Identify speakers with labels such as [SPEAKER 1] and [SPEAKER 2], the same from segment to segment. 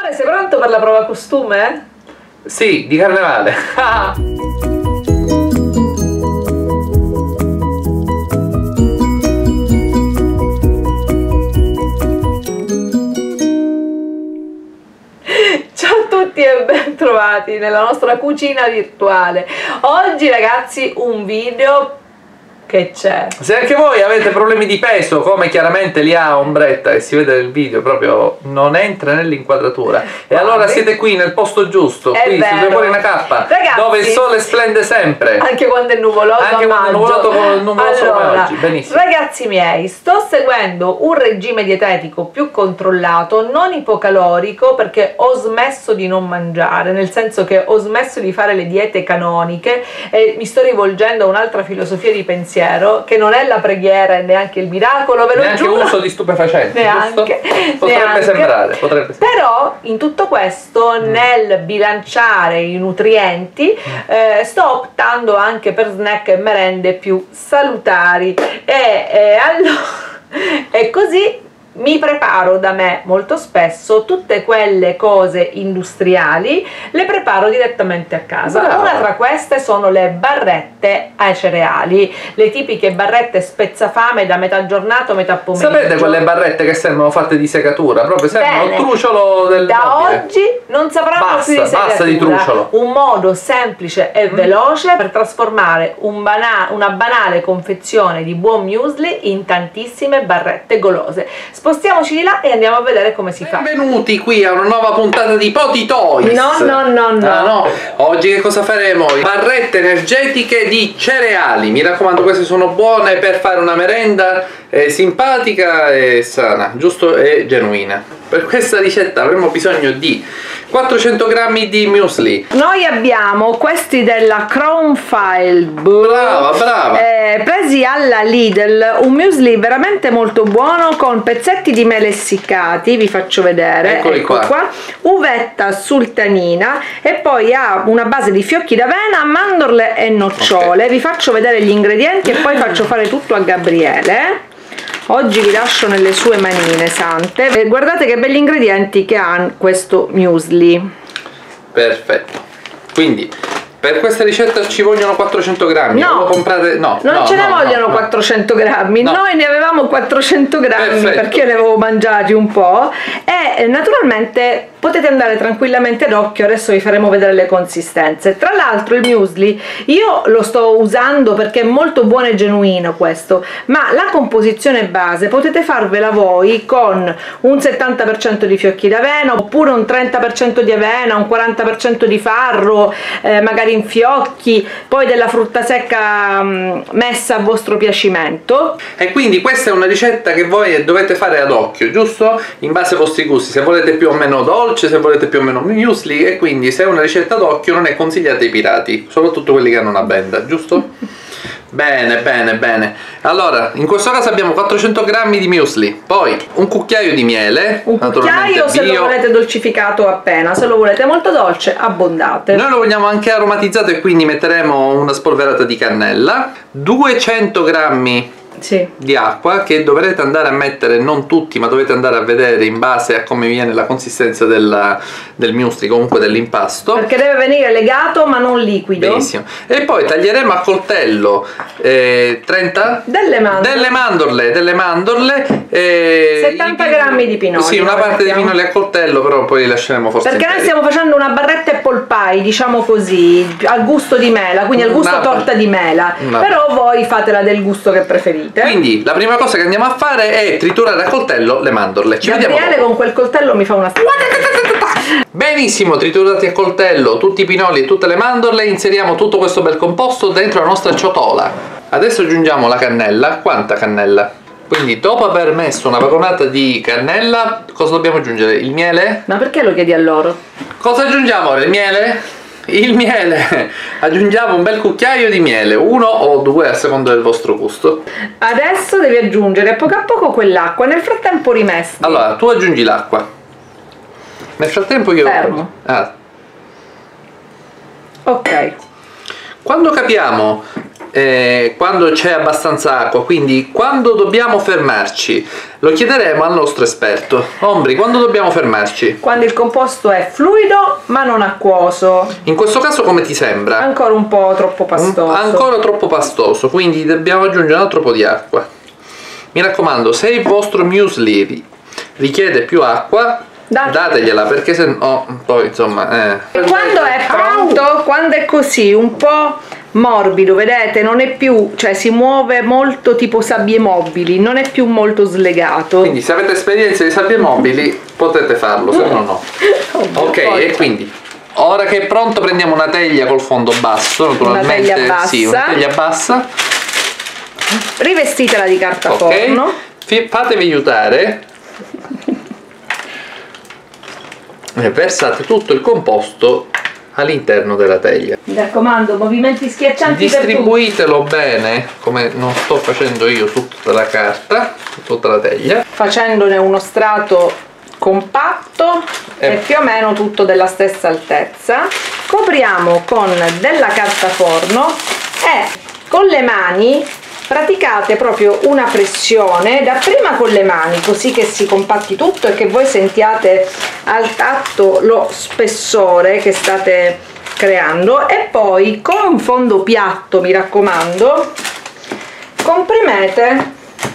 [SPEAKER 1] Simone, sei pronto per la prova costume?
[SPEAKER 2] Sì, di carnevale.
[SPEAKER 1] Ciao a tutti e ben trovati nella nostra cucina virtuale. Oggi ragazzi un video che c'è.
[SPEAKER 2] Se anche voi avete problemi di peso, come chiaramente li ha Ombretta e si vede nel video, proprio non entra nell'inquadratura. E allora siete qui nel posto giusto, qui su Due Cuori e una Cappa,
[SPEAKER 1] ragazzi,
[SPEAKER 2] dove il sole splende sempre.
[SPEAKER 1] Anche quando è nuvoloso.
[SPEAKER 2] Anche quando è nuvoloso come il nuvoloso come oggi. Benissimo.
[SPEAKER 1] Ragazzi miei, sto seguendo un regime dietetico più controllato, non ipocalorico, perché ho smesso di non mangiare, nel senso che ho smesso di fare le diete canoniche e mi sto rivolgendo a un'altra filosofia di pensiero, che non è la preghiera e neanche il miracolo, ve lo
[SPEAKER 2] neanche
[SPEAKER 1] giuro.
[SPEAKER 2] Uso di stupefacenti,
[SPEAKER 1] neanche,
[SPEAKER 2] potrebbe sembrare,
[SPEAKER 1] però in tutto questo, nel bilanciare i nutrienti, sto optando anche per snack e merende più salutari e così mi preparo da me molto spesso tutte quelle cose industriali, le preparo direttamente a casa.
[SPEAKER 2] Brava.
[SPEAKER 1] Una tra queste sono le barrette ai cereali, le tipiche barrette spezzafame da metà giornata o metà pomeriggio.
[SPEAKER 2] Sapete quelle barrette che sembrano fatte di secatura? Proprio sembrano il truciolo del
[SPEAKER 1] da
[SPEAKER 2] mobile.
[SPEAKER 1] oggi non sapranno più di secatura.
[SPEAKER 2] Basta di truciolo.
[SPEAKER 1] Un modo semplice e veloce per trasformare una banale confezione di buon muesli in tantissime barrette golose. Spostiamoci di là e andiamo a vedere come si fa.
[SPEAKER 2] Benvenuti qui a una nuova puntata di Poti Toys.
[SPEAKER 1] No.
[SPEAKER 2] Oggi che cosa faremo? Barrette energetiche di cereali. Mi raccomando, queste sono buone per fare una merenda simpatica e sana, giusto, e genuina. Per questa ricetta avremo bisogno di 400 g di muesli.
[SPEAKER 1] Noi abbiamo questi della Crown File,
[SPEAKER 2] brava,
[SPEAKER 1] presi alla Lidl, un muesli veramente molto buono con pezzetti di mele essiccati, vi faccio vedere,
[SPEAKER 2] eccoli qua,
[SPEAKER 1] uvetta sultanina e poi ha una base di fiocchi d'avena, mandorle e nocciole. Vi faccio vedere gli ingredienti e poi faccio fare tutto a Gabriele. Oggi vi lascio nelle sue manine sante e guardate che belli ingredienti che ha questo muesli.
[SPEAKER 2] Perfetto. Quindi per questa ricetta ci vogliono 400 grammi.
[SPEAKER 1] No,
[SPEAKER 2] comprate...
[SPEAKER 1] non ce ne vogliono 400 grammi.
[SPEAKER 2] No.
[SPEAKER 1] Noi ne avevamo 400 grammi.
[SPEAKER 2] Perfetto.
[SPEAKER 1] Perché ne avevo mangiati un po' e naturalmente potete andare tranquillamente ad occhio. Adesso vi faremo vedere le consistenze. Tra l'altro il muesli io lo sto usando perché è molto buono e genuino questo, ma la composizione base potete farvela voi con un 70% di fiocchi d'avena oppure un 30% di avena, un 40% di farro, magari in fiocchi, poi della frutta secca messa a vostro piacimento.
[SPEAKER 2] E quindi questa è una ricetta che voi dovete fare ad occhio, giusto? In base ai vostri gusti, se volete più o meno dolce, se volete più o meno muesli, e quindi se è una ricetta ad occhio non è consigliata ai pirati, soprattutto quelli che hanno una benda, giusto? Bene. Allora, in questo caso abbiamo 400 grammi di muesli, poi un cucchiaio di miele,
[SPEAKER 1] un cucchiaio se lo volete dolcificato appena, se lo volete molto dolce abbondate.
[SPEAKER 2] Noi lo vogliamo anche aromatizzato e quindi metteremo una spolverata di cannella, 200 grammi di acqua che dovrete andare a mettere, non tutti, ma dovete andare a vedere in base a come viene la consistenza del muesli, comunque dell'impasto,
[SPEAKER 1] perché deve venire legato ma non liquido.
[SPEAKER 2] Benissimo. E poi taglieremo a coltello 30
[SPEAKER 1] delle mandorle 70 grammi di pinoli.
[SPEAKER 2] Sì, una parte dei pinoli a coltello, però poi li lasceremo forse
[SPEAKER 1] perché noi stiamo facendo una barretta apple pie, diciamo così, al gusto di mela, quindi al gusto torta di mela, però voi fatela del gusto che preferite.
[SPEAKER 2] Quindi la prima cosa che andiamo a fare è triturare a coltello le mandorle. Ci vediamo dopo.
[SPEAKER 1] Con quel coltello mi fa una
[SPEAKER 2] benissimo, triturati a coltello tutti i pinoli e tutte le mandorle, inseriamo tutto questo bel composto dentro la nostra ciotola. Adesso aggiungiamo la cannella. Quanta cannella? Quindi dopo aver messo una vagonata di cannella, cosa dobbiamo aggiungere? Il miele?
[SPEAKER 1] Ma perché lo chiedi a loro?
[SPEAKER 2] Cosa aggiungiamo ora? Il miele? Il miele, aggiungiamo un bel cucchiaio di miele, 1 o 2 a seconda del vostro gusto.
[SPEAKER 1] Adesso devi aggiungere a poco quell'acqua, nel frattempo rimesti.
[SPEAKER 2] Allora, tu aggiungi l'acqua. Nel frattempo io...
[SPEAKER 1] Fermo.
[SPEAKER 2] Ok.
[SPEAKER 1] Quando
[SPEAKER 2] capiamo quando c'è abbastanza acqua, quindi quando dobbiamo fermarci? Lo chiederemo al nostro esperto. Ombri, quando dobbiamo fermarci?
[SPEAKER 1] Quando il composto è fluido ma non acquoso.
[SPEAKER 2] In questo caso come ti sembra?
[SPEAKER 1] Ancora un po' troppo pastoso.
[SPEAKER 2] Ancora troppo pastoso, quindi dobbiamo aggiungere un altro po' di acqua. Mi raccomando, se il vostro muesli richiede più acqua, dategliela, perché se no poi insomma
[SPEAKER 1] Quando è pronto, quando è così un po' morbido, vedete, non è più, cioè si muove molto tipo sabbie mobili, non è più molto slegato.
[SPEAKER 2] Quindi se avete esperienza di sabbie mobili potete farlo, se no no. Ok, e quindi ora che è pronto prendiamo una teglia col fondo basso, naturalmente.
[SPEAKER 1] Una teglia bassa.
[SPEAKER 2] Sì, una teglia bassa.
[SPEAKER 1] Rivestitela di carta forno.
[SPEAKER 2] Fatevi aiutare. E versate tutto il composto all'interno della teglia.
[SPEAKER 1] Mi raccomando, movimenti schiaccianti.
[SPEAKER 2] Distribuitelo bene, come non sto facendo io, su tutta la carta, su tutta la teglia,
[SPEAKER 1] facendone uno strato compatto e più o meno tutto della stessa altezza. Copriamo con della carta forno e con le mani praticate proprio una pressione, dapprima con le mani, così che si compatti tutto e che voi sentiate al tatto lo spessore che state creando, e poi con un fondo piatto, mi raccomando, comprimete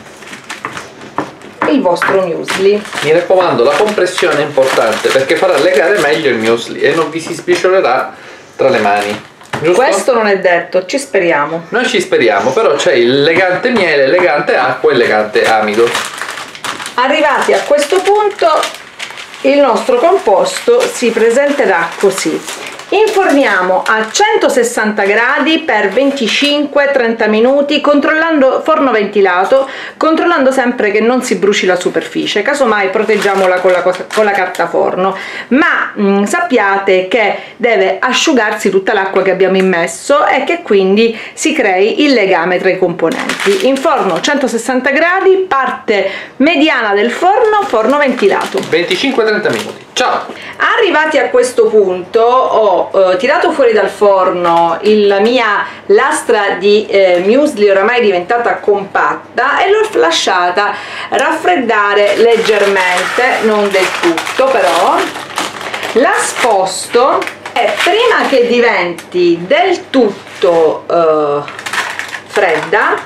[SPEAKER 1] il vostro muesli.
[SPEAKER 2] Mi raccomando, la compressione è importante perché farà legare meglio il muesli e non vi si sbriciolerà tra le mani. Giusto?
[SPEAKER 1] Questo non è detto, ci speriamo.
[SPEAKER 2] Noi ci speriamo, però c'è il legante miele, legante acqua e legante amido.
[SPEAKER 1] Arrivati a questo punto il nostro composto si presenterà così. Inforniamo a 160 gradi per 25-30 minuti, controllando, forno ventilato, controllando sempre che non si bruci la superficie, casomai proteggiamola con la carta forno, ma sappiate che deve asciugarsi tutta l'acqua che abbiamo immesso e che quindi si crei il legame tra i componenti. In forno 160 gradi, parte mediana del forno, forno ventilato.
[SPEAKER 2] 25-30 minuti. Ciao!
[SPEAKER 1] Arrivati a questo punto ho tirato fuori dal forno la mia lastra di muesli oramai diventata compatta e l'ho lasciata raffreddare leggermente, non del tutto però. La sposto e prima che diventi del tutto fredda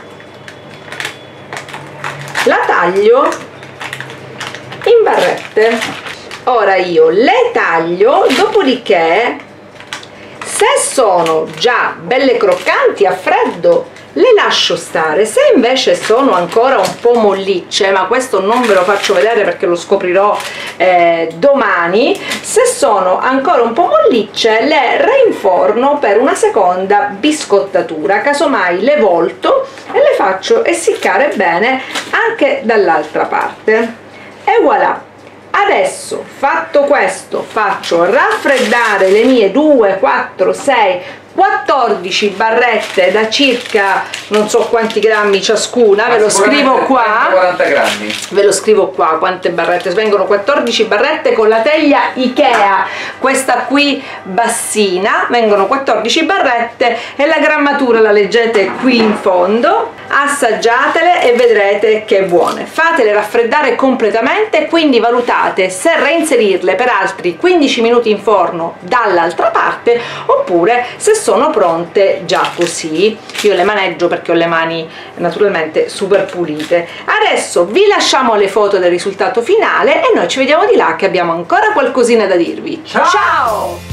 [SPEAKER 1] la taglio in barrette. Ora io le taglio, dopodiché se sono già belle croccanti a freddo le lascio stare, se invece sono ancora un po' mollicce, ma questo non ve lo faccio vedere perché lo scoprirò domani, se sono ancora un po' mollicce le reinforno per una seconda biscottatura, casomai le volto e le faccio essiccare bene anche dall'altra parte e voilà. Adesso fatto questo faccio raffreddare le mie 2, 4, 6, 14 barrette da circa non so quanti grammi ciascuna, ve lo scrivo qua,
[SPEAKER 2] 40 grammi.
[SPEAKER 1] Ve lo scrivo qua quante barrette, vengono 14 barrette con la teglia Ikea, questa qui bassina, vengono 14 barrette e la grammatura la leggete qui in fondo. Assaggiatele e vedrete che buone. Fatele raffreddare completamente, quindi valutate se reinserirle per altri 15 minuti in forno dall'altra parte oppure se sono pronte già così. Io le maneggio perché ho le mani naturalmente super pulite. Adesso vi lasciamo le foto del risultato finale e noi ci vediamo di là che abbiamo ancora qualcosina da dirvi.
[SPEAKER 2] Ciao!
[SPEAKER 1] Ciao!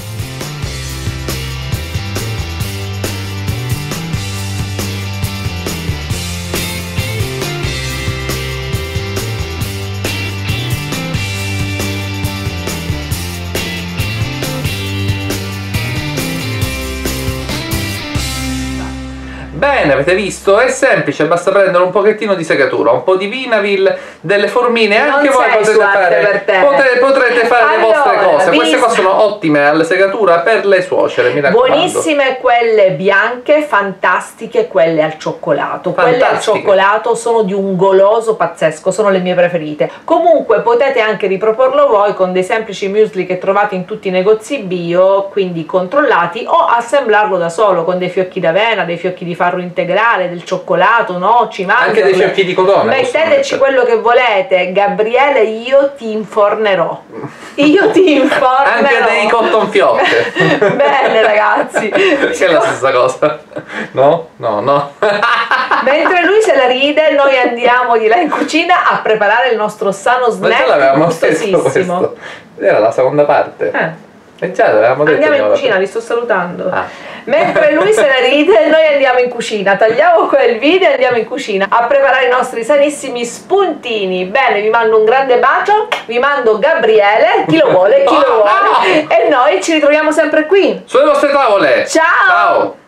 [SPEAKER 2] Bene, avete visto? È semplice, basta prendere un pochettino di segatura, un po' di Vinavil, delle formine, anche voi potete fare le vostre cose. cose, queste qua sono ottime alla segatura per le suocere, mi raccomando.
[SPEAKER 1] Buonissime quelle bianche, fantastiche quelle al cioccolato. Quelle al cioccolato sono di un goloso pazzesco, sono le mie preferite. Comunque potete anche riproporlo voi con dei semplici muesli che trovate in tutti i negozi bio, quindi controllati, o assemblarlo da solo con dei fiocchi d'avena, dei fiocchi di farro integrale, del cioccolato, noci, mandorle.
[SPEAKER 2] Anche dei fiocchi di cotone.
[SPEAKER 1] Metteteci quello che volete. Gabriele, io ti infornerò. Io ti informerò.
[SPEAKER 2] Anche dei cotton fioc.
[SPEAKER 1] Bene ragazzi.
[SPEAKER 2] Che è la stessa cosa. No? No, no.
[SPEAKER 1] Mentre lui se la ride, noi andiamo di là in cucina a preparare il nostro sano snack gustosissimo.
[SPEAKER 2] Era la seconda parte. Già l'avevamo detto.
[SPEAKER 1] Andiamo in cucina, li sto salutando.
[SPEAKER 2] Ah.
[SPEAKER 1] Mentre lui se la ride, noi andiamo in cucina. Tagliamo quel video e andiamo in cucina a preparare i nostri sanissimi spuntini. Bene, vi mando un grande bacio, vi mando Gabriele, chi lo vuole, chi lo vuole. E noi ci ritroviamo sempre qui
[SPEAKER 2] sulle vostre tavole.
[SPEAKER 1] Ciao!
[SPEAKER 2] Ciao!